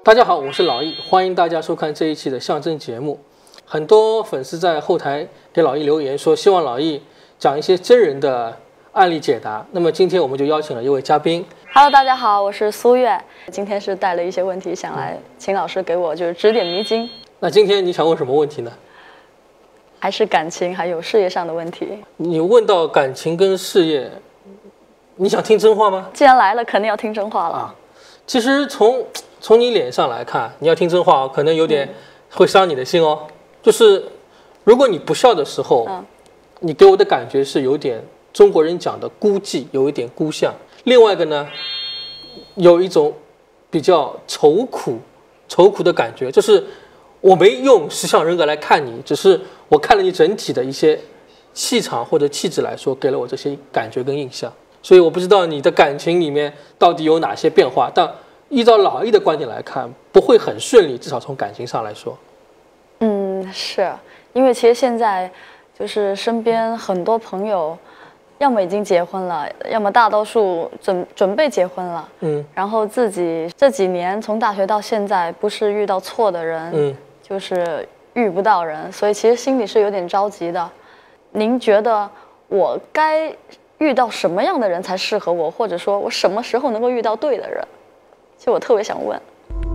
大家好，我是老易，欢迎大家收看这一期的象征节目。很多粉丝在后台给老易留言说，希望老易讲一些真人的案例解答。那么今天我们就邀请了一位嘉宾。 Hello， 大家好，我是苏月。今天是带了一些问题，想来请老师给我指点迷津。 那今天你想问什么问题呢？ 还是感情还有事业上的问题。 你问到感情跟事业，你想听真话吗？ 既然来了，肯定要听真话了。 啊，其实从你脸上来看，你要听真话，可能有点会伤你的心哦。就是如果你不笑的时候，你给我的感觉是有点中国人讲的孤寂，有一点孤相。另外一个呢，有一种比较愁苦的感觉，就是我没用10项人格来看你，只是我看了你整体的一些气场或者气质来说，给了我这些感觉跟印象。所以我不知道你的感情里面到底有哪些变化，但依照老易的观点来看，不会很顺利，至少从感情上来说。 是因为其实现在就是身边很多朋友，要么已经结婚了，要么大多数准备结婚了。然后自己这几年从大学到现在，不是遇到错的人，就是遇不到人，所以其实心里是有点着急的。您觉得我该遇到什么样的人才适合我，或者说我什么时候能够遇到对的人？其实我特别想问。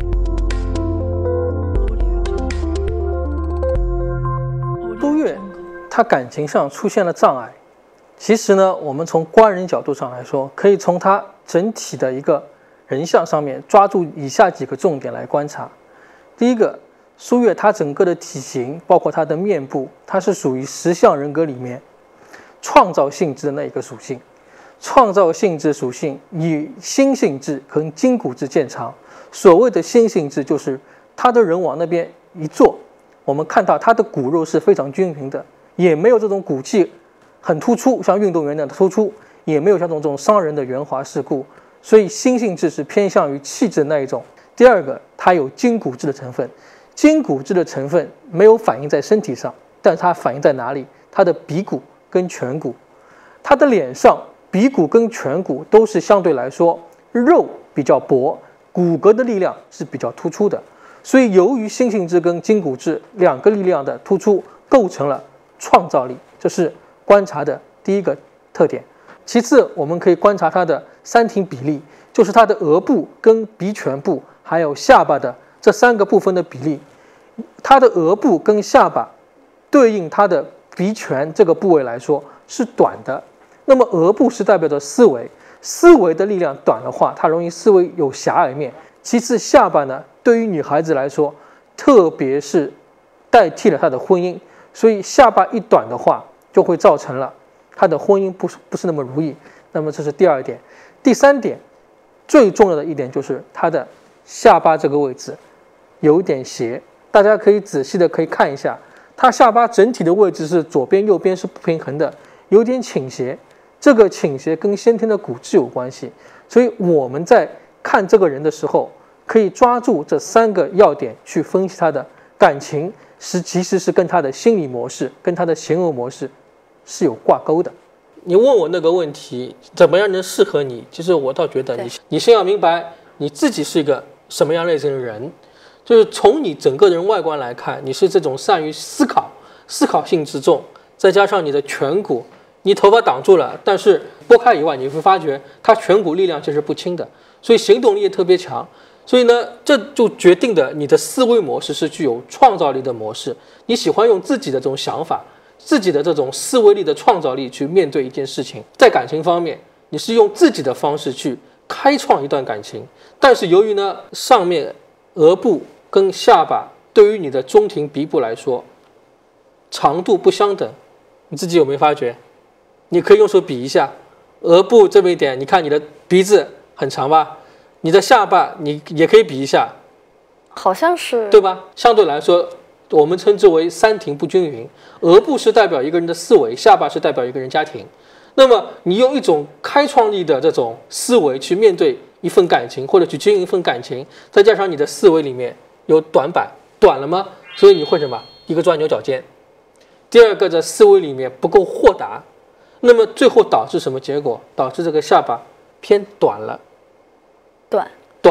苏月他感情上出现了障碍，其实呢，我们从观人角度上来说，可以从他整体的一个人相上面抓住以下几个重点来观察。第一个，苏月他整个的体型，包括他的面部，它是属于10项人格里面创造性质的那一个属性。创造性质属性以心性质跟筋骨质见长。所谓的心性质，就是他的人往那边一坐，我们看到他的骨肉是非常均匀的，也没有这种骨气很突出，像运动员那样的突出，也没有像这种伤人的圆滑世故，所以心性质是偏向于气质那一种。第二个，它有筋骨质的成分，筋骨质的成分没有反映在身体上，但是它反映在哪里？它的鼻骨跟颧骨，它的脸上鼻骨跟颧骨都是相对来说肉比较薄，骨骼的力量是比较突出的。所以由于心性质跟筋骨质两个力量的突出，构成了创造力，这是观察的第一个特点。其次，我们可以观察它的三庭比例，就是它的额部跟鼻颧部还有下巴的这3个部分的比例。它的额部跟下巴对应它的鼻颧这个部位来说是短的，那么额部是代表着思维，思维的力量短的话，它容易思维有狭隘面。其次，下巴呢，对于女孩子来说，特别是代替了她的婚姻，所以下巴一短的话，就会造成了她的婚姻不是那么如意。那么这是第2点。第3点，最重要的一点就是她的下巴这个位置有点斜，大家可以仔细的可以看一下，她下巴整体的位置是左边右边是不平衡的，有点倾斜。这个倾斜跟先天的骨质有关系，所以我们在看这个人的时候，可以抓住这3个要点去分析他的感情，其实是跟他的心理模式、跟他的行为模式是有挂钩的。你问我那个问题，怎么样能适合你？其实我倒觉得你先要明白你自己是一个什么样类型的人，就是从你整个人外观来看，你是这种善于思考性质重，再加上你的颧骨，你头发挡住了，但是拨开以外，你会发觉它颧骨力量其实不轻的，所以行动力也特别强。所以呢，这就决定的你的思维模式是具有创造力的模式。你喜欢用自己的这种想法、自己的这种思维力的创造力去面对一件事情。在感情方面，你是用自己的方式去开创一段感情，但是由于呢，上面额部跟下巴对于你的中庭鼻部来说，长度不相等，你自己有没有发觉？你可以用手比一下，额部这么一点，你看你的鼻子很长吧？你的下巴你也可以比一下， 好像是对吧？相对来说，我们称之为三庭不均匀。额部是代表一个人的思维，下巴是代表一个人家庭。那么你用一种开创力的这种思维去面对一份感情，或者去经营一份感情，再加上你的思维里面有短板，短了吗？所以你会什么？一个钻牛角尖。第二个，在思维里面不够豁达，那么最后导致什么结果？导致这个下巴偏短了。短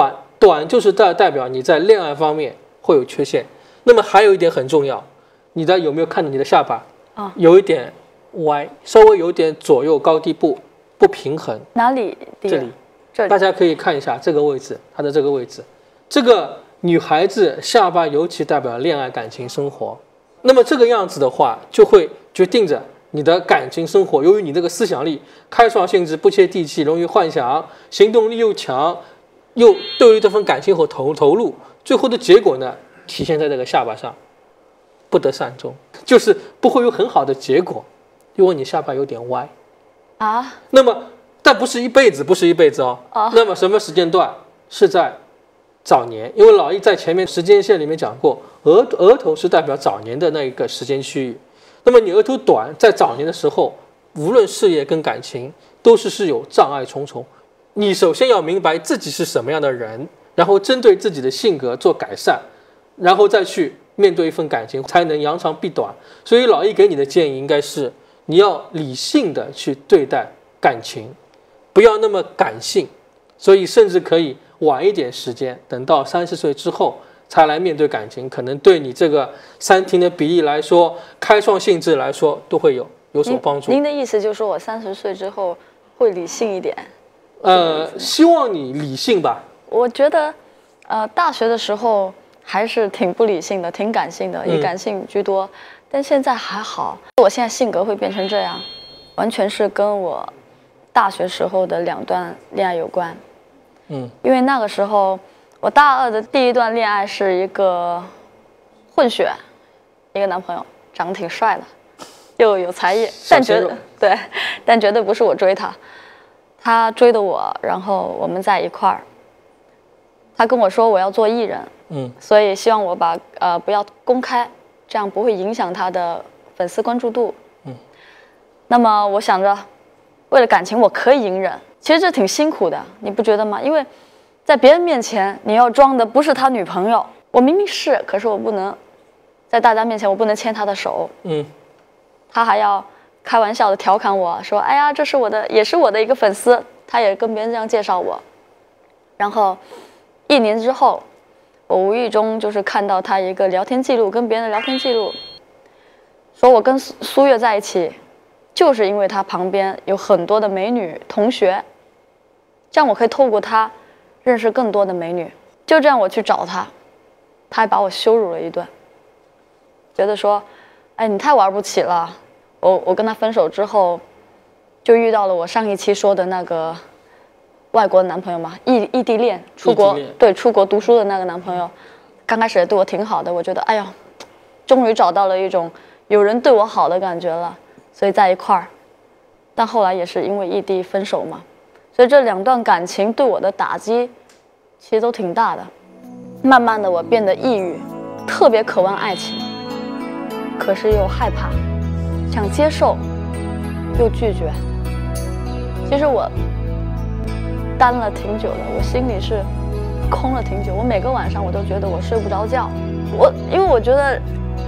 短就是代表你在恋爱方面会有缺陷。那么还有一点很重要，你有没有看到你的下巴有一点歪，稍微有点左右高低不平衡。 哪里？ 这里，大家可以看一下这个位置，它的这个位置，这个女孩子下巴尤其代表恋爱感情生活。那么这个样子的话，就会决定着你的感情生活。由于你这个思想力开创性质不切地气，容易幻想，行动力又强，又对于这份感情和投入，最后的结果呢，体现在这个下巴上，不得善终，就是不会有很好的结果，因为你下巴有点歪啊。 那么但不是一辈子，不是一辈子哦。那么什么时间段？是在早年，因为老易在前面时间线里面讲过，额头是代表早年的那一个时间区域。那么你额头短，在早年的时候，无论事业跟感情都是有障碍重重。你首先要明白自己是什么样的人，然后针对自己的性格做改善，然后再去面对一份感情，才能扬长避短。所以老易给你的建议应该是，你要理性的去对待感情，不要那么感性。所以甚至可以晚一点时间，等到30岁之后才来面对感情，可能对你这个三庭的比例来说，开创性质来说，都会有所帮助。 您的意思就是说我30岁之后会理性一点？ 希望你理性吧。 我觉得，大学的时候还是挺不理性的，挺感性的，以感性居多。但现在还好，我现在性格会变成这样，完全是跟我大学时候的2段恋爱有关。因为那个时候我大2的第一段恋爱是一个混血，一个男朋友，长得挺帅的，又有才艺，但绝对不是我追他，他追的我，然后我们在一块儿。他跟我说我要做艺人，所以希望我不要公开，这样不会影响他的粉丝关注度。那么我想着，为了感情我可以隐忍，其实这挺辛苦的，你不觉得吗？因为在别人面前你要装的不是他女朋友，我明明是，可是我不能在大家面前我不能牵他的手。他还要开玩笑的调侃我说，哎呀，这是也是我的一个粉丝，他也跟别人这样介绍我。然后1年之后，我无意中就是看到他一个聊天记录，跟别人的聊天记录，说我跟苏月在一起就是因为他旁边有很多的美女同学，这样我可以透过他认识更多的美女。就这样我去找他，他还把我羞辱了一顿，觉得说，哎，你太玩不起了。我跟他分手之后，就遇到了我上一期说的那个外国的男朋友嘛，异地恋，出国读书的那个男朋友。刚开始也对我挺好的，我觉得哎呀，终于找到了一种有人对我好的感觉了，所以在一块儿。但后来也是因为异地分手嘛，所以这2段感情对我的打击其实都挺大的。慢慢的我变得抑郁，特别渴望爱情，可是又害怕，想接受又拒绝。其实我单了挺久的，我心里是空了挺久，我每个晚上我都觉得我睡不着觉。因为我觉得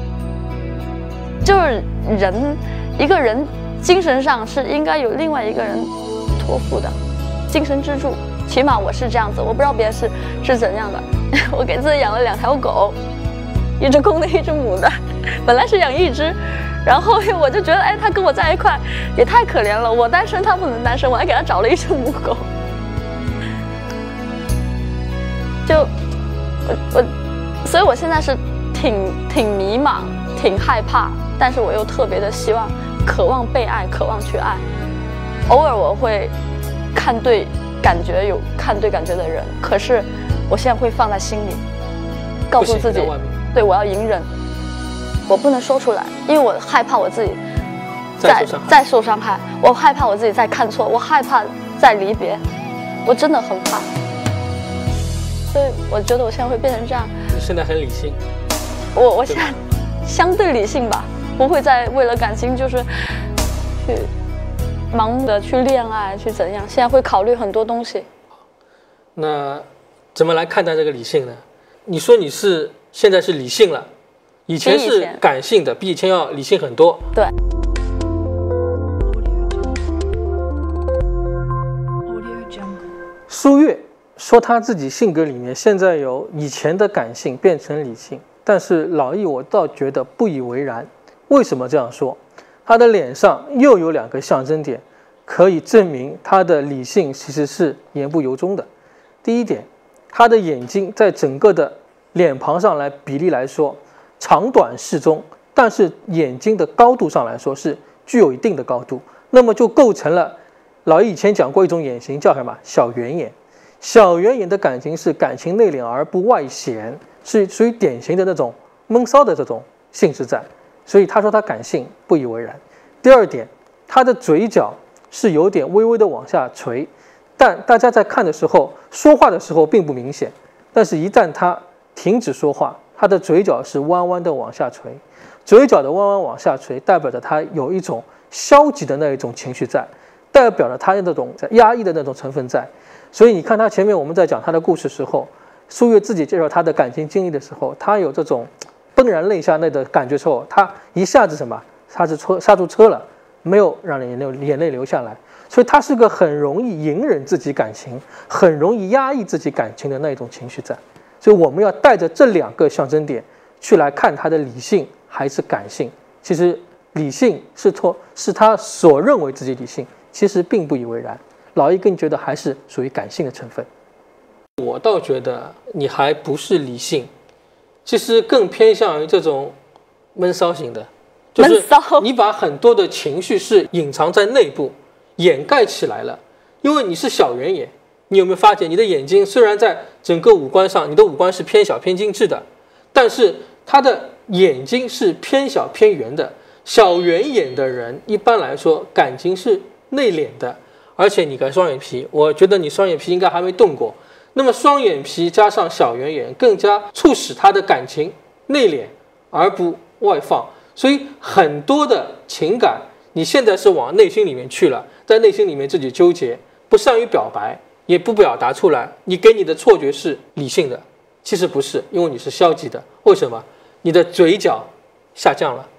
就是一个人精神上是应该有另外一个人托付的精神支柱，起码我是这样子，我不知道别人是怎样的。我给自己养了2条狗，一只公的一只母的，本来是养1只，然后我就觉得，哎，他跟我在一块也太可怜了，我单身他不能单身，我还给他找了1只母狗。所以我现在是挺迷茫，挺害怕，但是我又特别的希望，渴望被爱，渴望去爱。偶尔我会看对感觉的人，可是我现在会放在心里，告诉自己，对，我要隐忍，我不能说出来，因为我害怕我自己再受伤害，我害怕我自己再看错，我害怕再离别，我真的很怕。所以我觉得我现在会变成这样。 你现在很理性。 我现在相对理性吧，不会再为了感情就是去盲目的去恋爱去怎样，现在会考虑很多东西。 那怎么来看待这个理性呢？你说你现在是理性了，以前是感性的，比以前要理性很多。 对。 苏月说他自己性格里面现在有以前的感性变成理性，但是老易我倒觉得不以为然。为什么这样说？他的脸上又有2个象征点，可以证明他的理性其实是言不由衷的。第一点，他的眼睛在整个的脸庞上来比例来说长短适中，但是眼睛的高度上来说是具有一定的高度，那么就构成了老易以前讲过一种眼型叫什么？小圆眼。小圆眼的感情是感情内敛而不外显，是属于典型的那种闷骚的这种性质在，所以他说他感性不以为然。第二点，他的嘴角是有点微微的往下垂，但大家在看的时候说话的时候并不明显，但是一旦他停止说话，他的嘴角是弯弯的往下垂，嘴角的弯弯往下垂代表着他有一种消极的那一种情绪在，代表了他的那种压抑的那种成分在。所以你看他前面我们在讲他的故事时候，苏月自己介绍他的感情经历的时候，他有这种怦然泪下那的感觉时候，他一下子什么刹住车了，没有让眼泪流下来。所以他是个很容易隐忍自己感情，很容易压抑自己感情的那种情绪在。所以我们要带着这2个象征点去来看他的理性还是感性。其实理性是他所认为自己理性，其实并不以为然。老易更觉得还是属于感性的成分。我倒觉得你还不是理性，其实更偏向于这种闷骚型的，就是你把很多的情绪是隐藏在内部，掩盖起来了。因为你是小圆眼，你有没有发现你的眼睛虽然在整个五官上，你的五官是偏小偏精致的，但是他的眼睛是偏小偏圆的。小圆眼的人一般来说感情是内敛的。而且你个双眼皮，我觉得你双眼皮应该还没动过。那么双眼皮加上小圆眼，更加促使他的感情内敛而不外放。所以很多的情感，你现在是往内心里面去了，在内心里面自己纠结，不善于表白，也不表达出来。你给你的错觉是理性的，其实不是，因为你是消极的。为什么？你的嘴角下降了。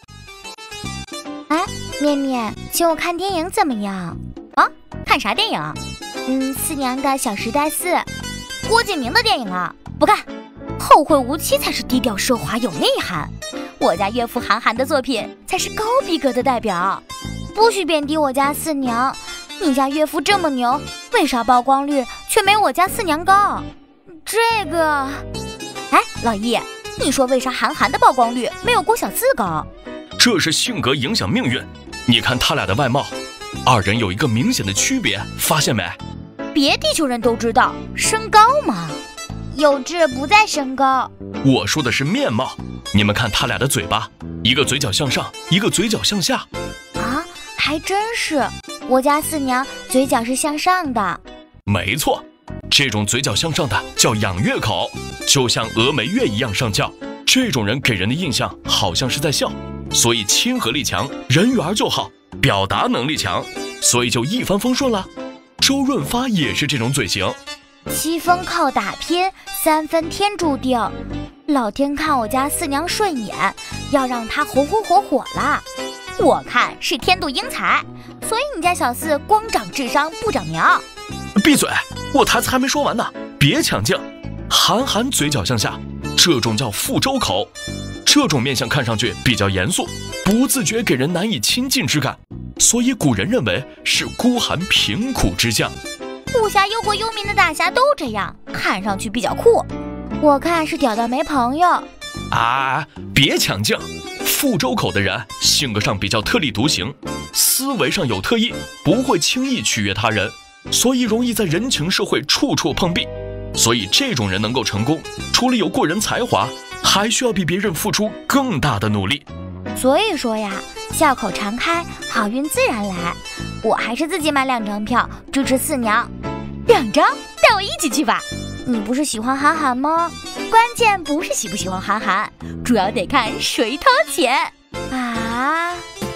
哎，面面，请我看电影怎么样？啊，看啥电影？四娘的《小时代4》，郭敬明的电影啊，不看。后会无期才是低调奢华有内涵，我家岳父韩寒的作品才是高逼格的代表。不许贬低我家四娘，你家岳父这么牛，为啥曝光率却没我家四娘高？这个，哎，老易，你说为啥韩寒的曝光率没有郭小四高？ 这是性格影响命运，你看他俩的外貌。2人有一个明显的区别，发现没？ 别地球人都知道身高嘛，有志不在身高。 我说的是面貌，你们看他俩的嘴巴，一个嘴角向上，一个嘴角向下。 啊，还真是，我家四娘嘴角是向上的。 没错，这种嘴角向上的叫仰月口，就像峨眉月一样上翘。这种人给人的印象好像是在笑，所以亲和力强，人缘就好。表达能力强，所以就一帆风顺了。周润发也是这种嘴型 ，7分靠打拼，3分天注定。老天看我家四娘顺眼，要让她红红火火啦。我看是天妒英才，所以你家小四光长智商不长苗。 闭嘴，我台词还没说完呢，别抢镜。韩寒嘴角向下，这种叫腹周口，这种面相看上去比较严肃，不自觉给人难以亲近之感，所以古人认为是孤寒贫苦之相。 武侠忧国忧民的大侠都这样，看上去比较酷。我看是屌到没朋友。 啊，别抢镜。腹周口的人性格上比较特立独行，思维上有特异，不会轻易取悦他人，所以容易在人情社会处处碰壁。所以这种人能够成功，除了有过人才华，还需要比别人付出更大的努力。 所以说呀，笑口常开，好运自然来。我还是自己买2张票支持四娘。2张，带我一起去吧。你不是喜欢韩寒吗？关键不是喜不喜欢韩寒，主要得看谁掏钱啊。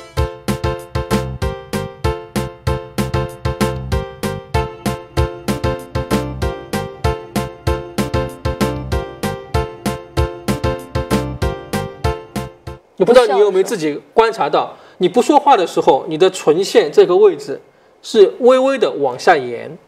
我不知道你有没有自己观察到，你不说话的时候，你的唇线这个位置是微微的往下延，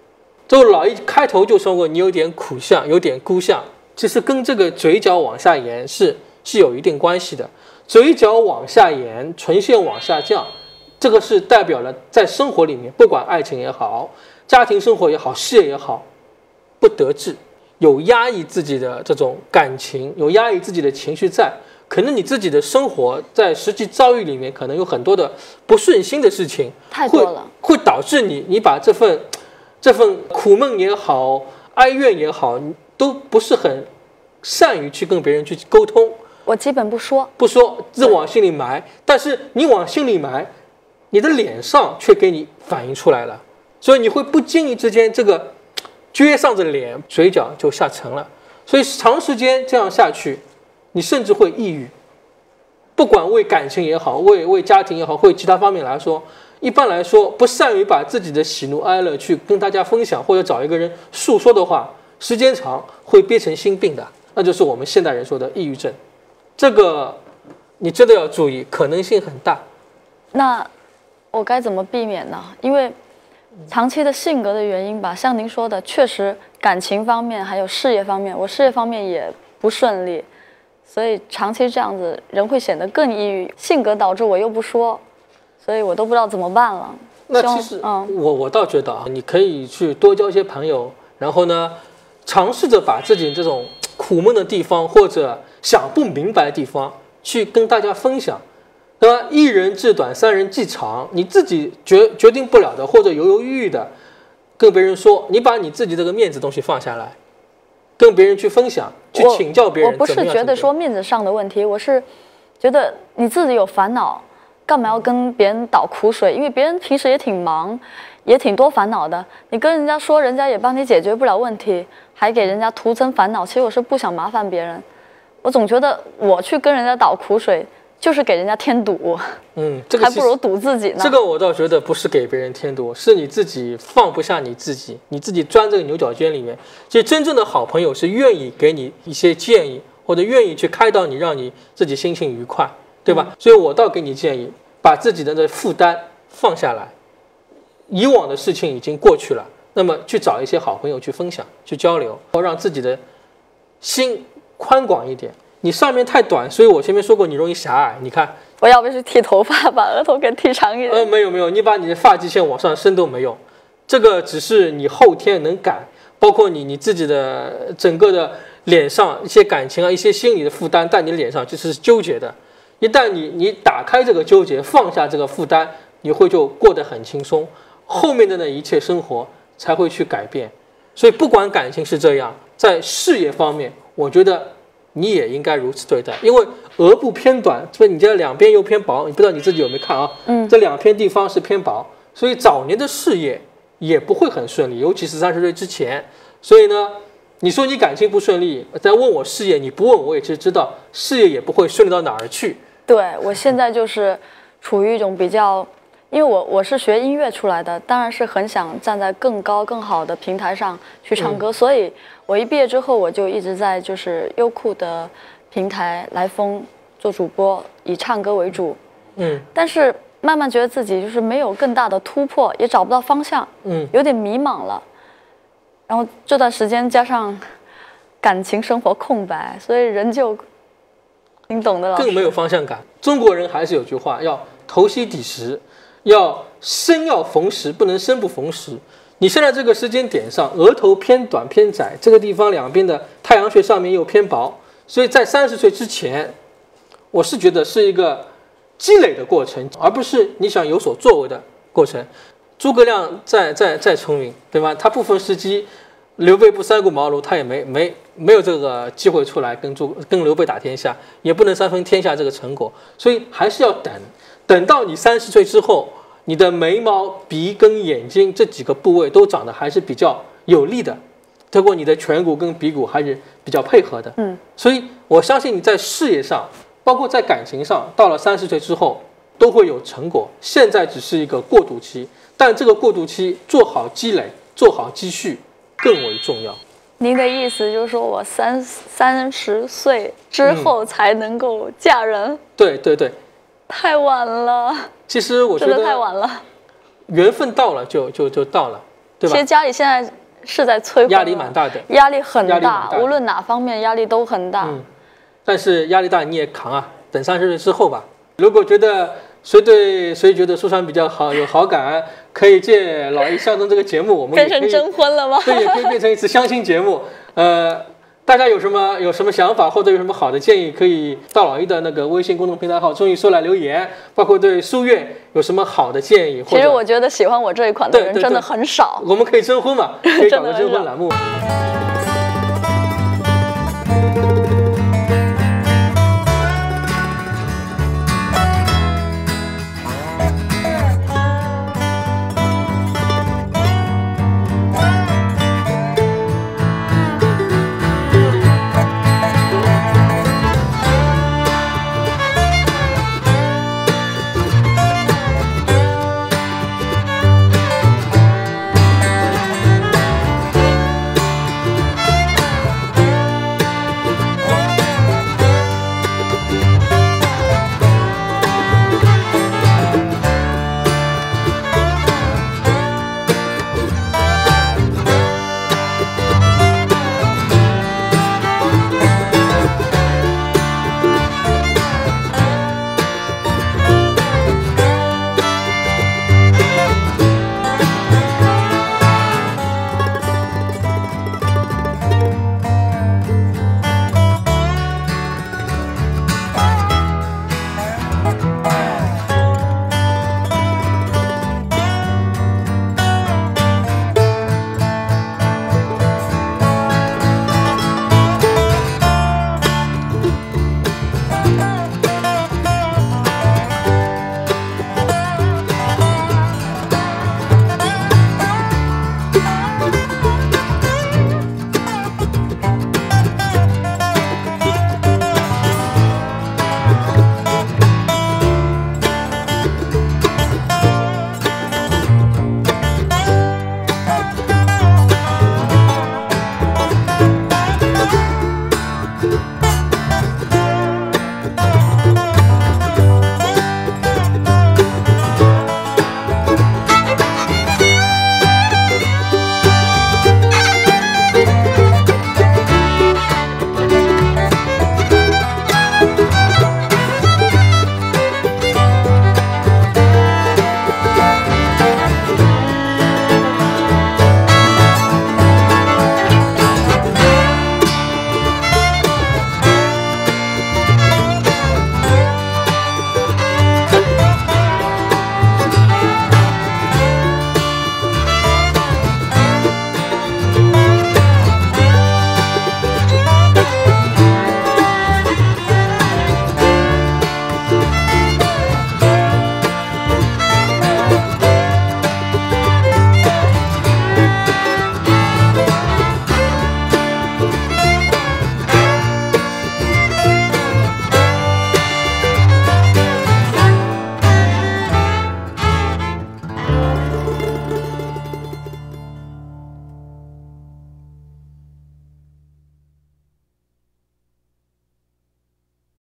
周老一开头就说过，你有点苦相，有点孤相，其实跟这个嘴角往下延是有一定关系的。嘴角往下延，唇线往下降，这个是代表了在生活里面，不管爱情也好，家庭生活也好，事业也好，不得志，有压抑自己的这种感情，有压抑自己的情绪在。可能你自己的生活在实际遭遇里面，可能有很多的不顺心的事情， 太多了， 会导致你把这份苦闷也好，哀怨也好，都不是很善于去跟别人去沟通。 我基本不说， 自往心里埋。但是你往心里埋，你的脸上却给你反映出来了，所以你会不经意之间这个撅上着脸，嘴角就下沉了。所以长时间这样下去，你甚至会抑郁。不管为感情也好，为家庭也好，为其他方面来说，一般来说不善于把自己的喜怒哀乐去跟大家分享，或者找一个人诉说的话，时间长会憋成心病的，那就是我们现代人说的抑郁症。这个你真的要注意，可能性很大。 那我该怎么避免呢？因为长期的性格的原因吧，像您说的，确实感情方面还有事业方面，我事业方面也不顺利，所以长期这样子人会显得更抑郁，性格导致我又不说，所以我都不知道怎么办了。 那其实我倒觉得啊，你可以去多交一些朋友，然后呢，尝试着把自己这种苦闷的地方或者想不明白的地方去跟大家分享。对吧？一人志短，三人计长。你自己决定不了的，或者犹犹豫豫的，跟别人说，你把你自己这个面子东西放下来，跟别人去分享，去请教别人。 我不是觉得说面子上的问题，我是觉得你自己有烦恼，干嘛要跟别人倒苦水？因为别人平时也挺忙，也挺多烦恼的，你跟人家说，人家也帮你解决不了问题，还给人家徒增烦恼。其实我是不想麻烦别人，我总觉得我去跟人家倒苦水，就是给人家添堵， 这个还不如堵自己呢。 这个我倒觉得不是给别人添堵，是你自己放不下你自己，你自己钻这个牛角尖里面。其实真正的好朋友是愿意给你一些建议，或者愿意去开导你，让你自己心情愉快，对吧？所以我倒给你建议，把自己的负担放下来，以往的事情已经过去了，那么去找一些好朋友去分享、去交流，让自己的心宽广一点。你上面太短，所以我前面说过你容易狭隘。你看， 我要不是剃头发，把额头给剃长一点。 没有，你把你的发际线往上升都没用，这个只是你后天能改，包括你自己的整个的脸上一些感情啊，一些心理的负担，在你脸上就是纠结的。一旦你打开这个纠结，放下这个负担，你会就过得很轻松，后面的那一切生活才会去改变。所以不管感情是这样，在事业方面，我觉得你也应该如此对待，因为额部偏短，所以你这两边又偏薄，你不知道你自己有没有看啊？这两片地方是偏薄，所以早年的事业也不会很顺利，尤其是30岁之前。所以呢，你说你感情不顺利，在问我事业，你不问我也其实知道，事业也不会顺利到哪儿去。 对，我现在就是处于一种比较，因为我是学音乐出来的，当然是很想站在更高更好的平台上去唱歌，所以我一毕业之后我就一直在就是优酷的平台来风做主播，以唱歌为主。但是慢慢觉得自己就是没有更大的突破，也找不到方向，有点迷茫了。然后这段时间加上感情生活空白，所以人就您懂的， 更没有方向感。中国人还是有句话，要头西底实，要生要逢时，不能生不逢时。你现在这个时间点上，额头偏短偏窄，这个地方两边的太阳穴上面又偏薄，所以在30岁之前，我是觉得是一个积累的过程，而不是你想有所作为的过程。诸葛亮再聪明，对吧？他不分时机，刘备不三顾茅庐，他也没有这个机会出来跟刘备打天下，也不能三分天下这个成果，所以还是要等到你30岁之后，你的眉毛、鼻跟眼睛这几个部位都长得还是比较有力的，包括你的颧骨跟鼻骨还是比较配合的。所以我相信你在事业上，包括在感情上，到了30岁之后都会有成果。现在只是一个过渡期，但这个过渡期做好积累、做好积蓄更为重要。 您的意思就是说我30岁之后才能够嫁人？ 对， 太晚了。 其实我觉得真的太晚了， 缘分到了就到了，对吧？ 其实家里现在是在催婚， 压力蛮大的， 压力很大，无论哪方面压力都很大。 但是压力大你也扛啊，等30岁之后吧。如果觉得谁对谁觉得苏珊比较好有好感，可以借老一相中这个节目，我们变成征婚了吗？ 对，也可以变成一次相亲节目。大家有什么想法或者有什么好的建议，可以到老一的那个微信公众平台号终于说来留言，包括对苏月有什么好的建议。 其实我觉得喜欢我这一款的人真的很少。 我们可以征婚嘛，可以搞个征婚栏目。